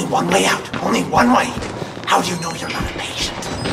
one way out. Only one way. How do you know you're not a patient?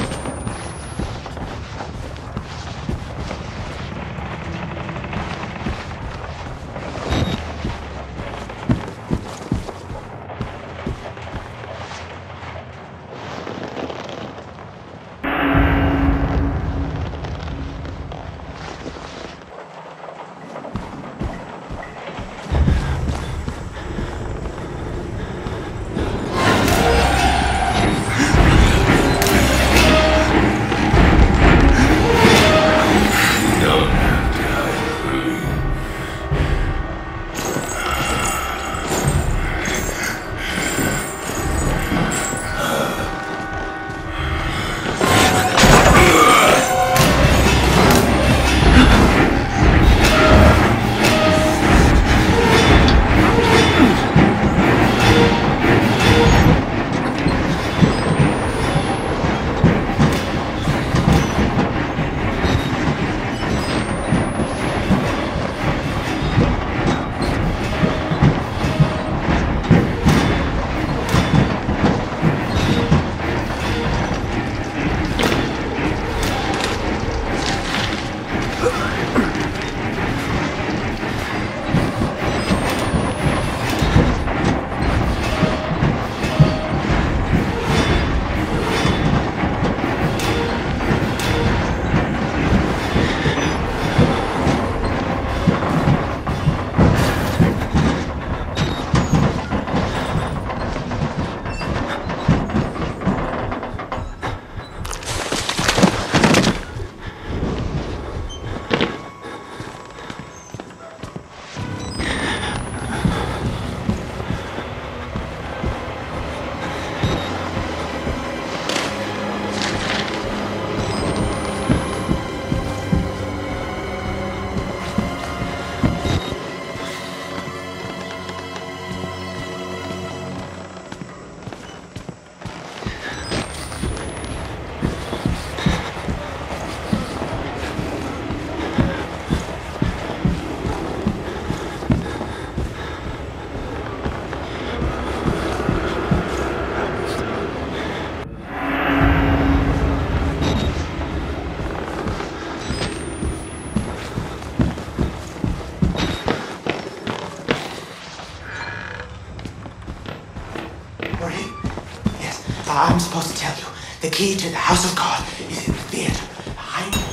I'm supposed to tell you, the key to the house of God is in the theater. I know.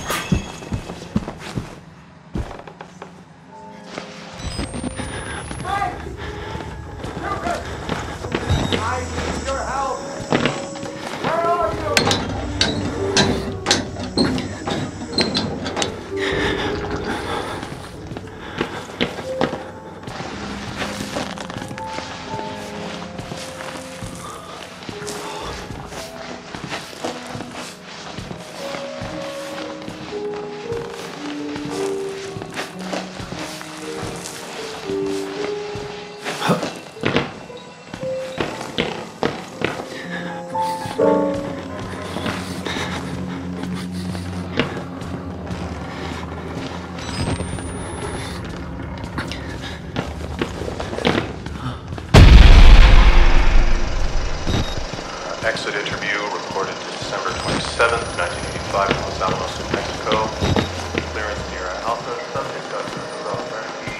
I need your help. Where are you? Exit interview recorded December 27th, 1985 in Los Alamos, New Mexico. Clearance near Alpha, subject Dr. Rudolph E.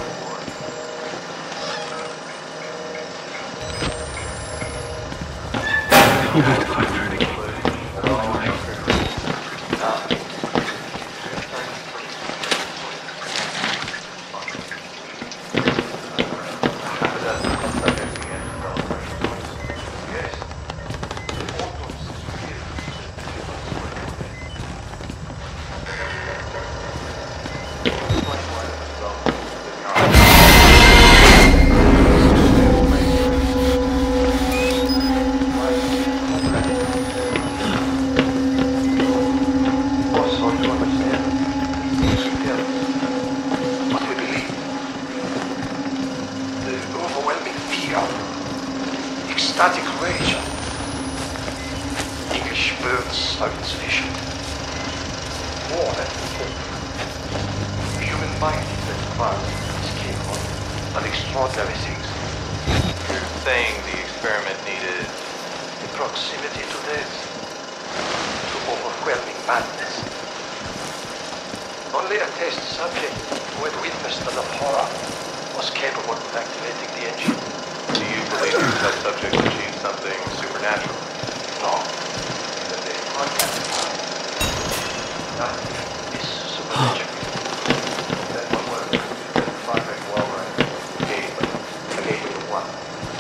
101. We need to find her again. Ecstatic rage. English birds are its vision. More than hope. The human mind that finds its capable of extraordinary things. You're saying the experiment needs proximity to death, to overwhelming madness. Only a test subject who had witnessed the horror was capable of activating the engine. Do you believe your test subject achieved something supernatural? No. Even the contact time. Nothing is supernatural. Then what was it? Project Wellrun. A gateway to what?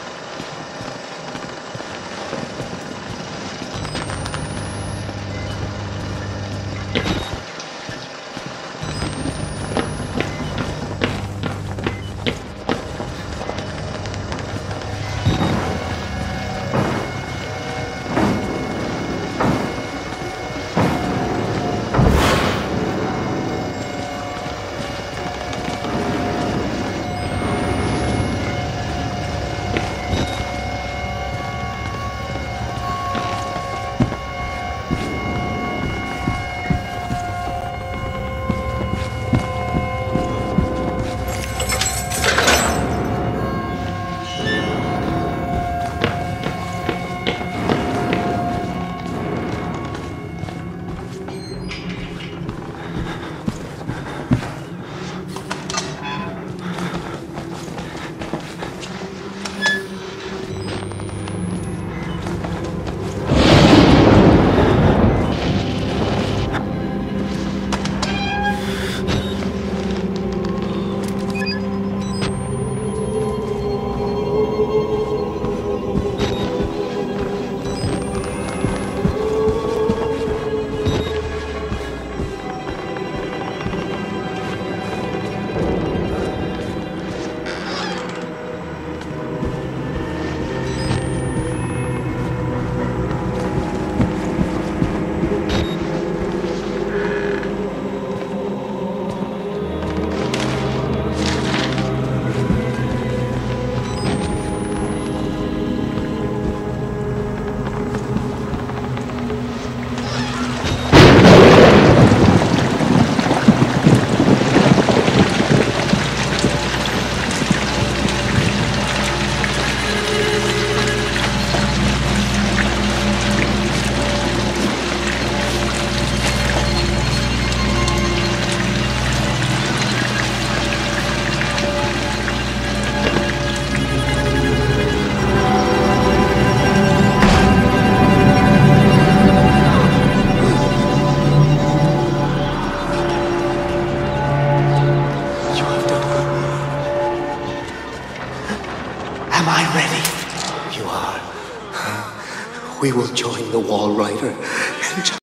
Am I ready? You are. We will join the Wall Rider and